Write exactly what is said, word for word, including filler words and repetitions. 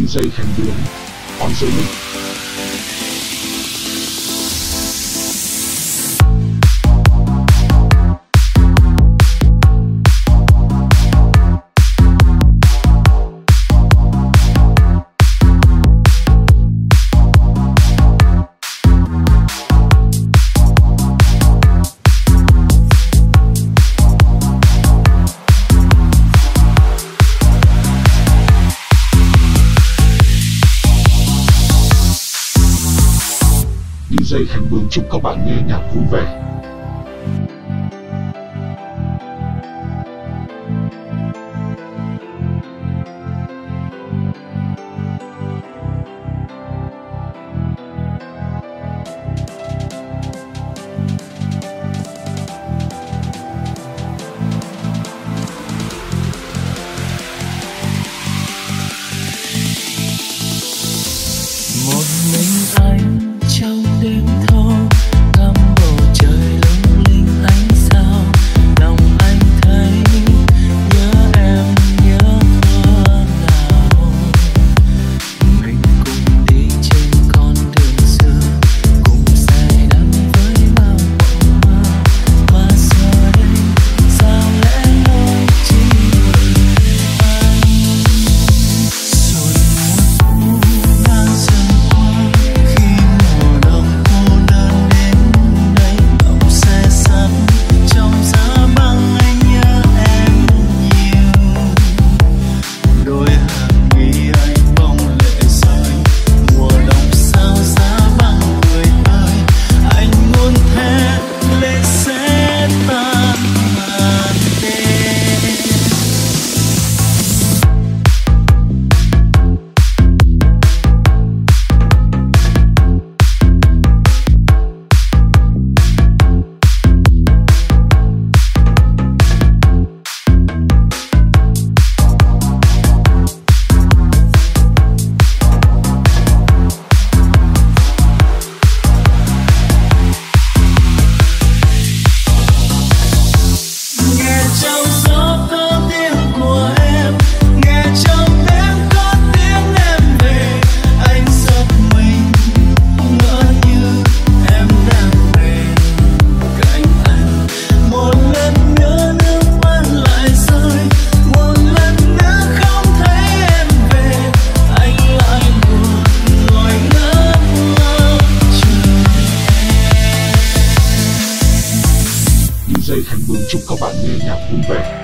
đê gi Khánh Bướm, on the mic. đê gi Khánh Bướm chúc các bạn nghe nhạc vui vẻ. Một mình anh trong đêm thâu, ngắm bầu trời lung linh ánh sao. Lòng anh thấy nhớ em, nhớ thuở nào. Mình cùng đi trên con đường xưa, cùng say đắm với bao mộng mơ. Mà giờ đây sao lẽ loi chỉ anh. Rồi mùa thu đang dần qua, khi mùa đông cô đơn đến đây. Bóng xe sắt trong giá băng, anh nhớ em nhiều. Đôi hàng mi anh bông lệ rơi, mùa đông sao giá băng người ơi. Anh muốn thế lệ sẽ tan màn đêm. Nghe trong gió có tiếng của em, nghe trong đêm có tiếng em về. Anh giật mình ngỡ như em đang về cạnh anh. Một lần nữa nước mắt lại rơi, một lần nữa không thấy em về. Anh lại buồn ngồi ngỡ ngơ chờ em. đê gi Khánh Bướm chúc các bạn nghe nhạc vui vẻ.